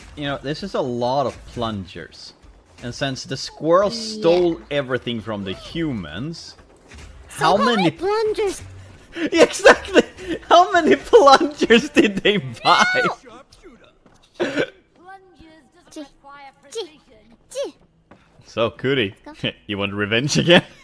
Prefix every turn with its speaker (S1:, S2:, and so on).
S1: you know, this is a lot of plungers. And since the squirrels stole everything from the humans, how many
S2: plungers?
S1: Yeah, exactly! How many plungers did they buy?
S3: Plungers doesn't require precision.
S1: So, Cootie, you want revenge again?